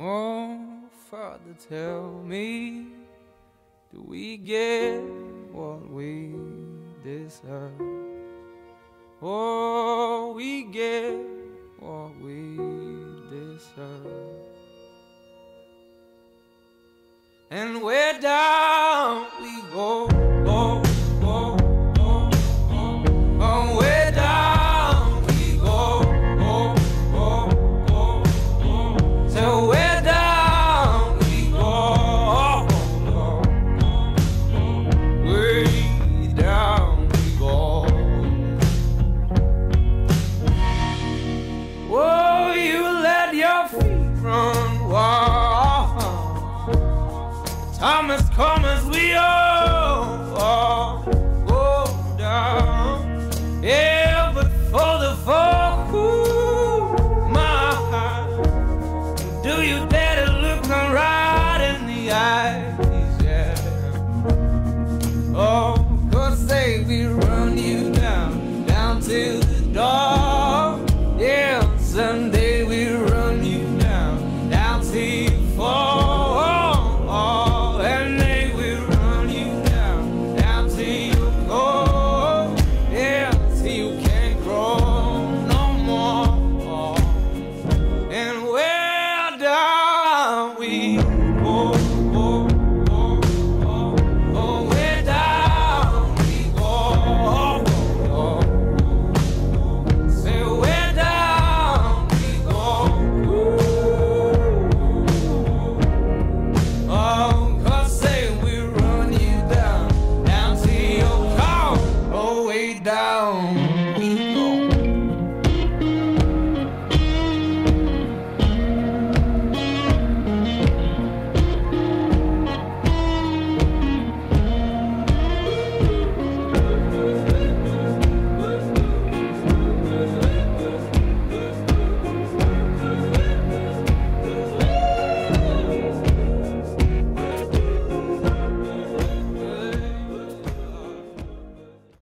Oh, Father, tell me, do we get what we deserve? Oh, we get what we deserve. And where down we go, go, go, go, go. Oh, where down we go, go, go, go, go. So where down we go, go, go, way down we go. Oh, you let your feet run wild. Time has come as we all go down.